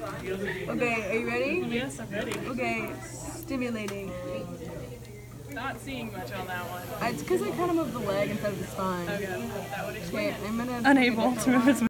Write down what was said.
Okay, are you ready? Yes, I'm ready. Okay, stimulating. Not seeing much on that one. It's because I kind of moved the leg instead of the spine. Okay, that would explain Okay, it. I'm gonna. Unable to move its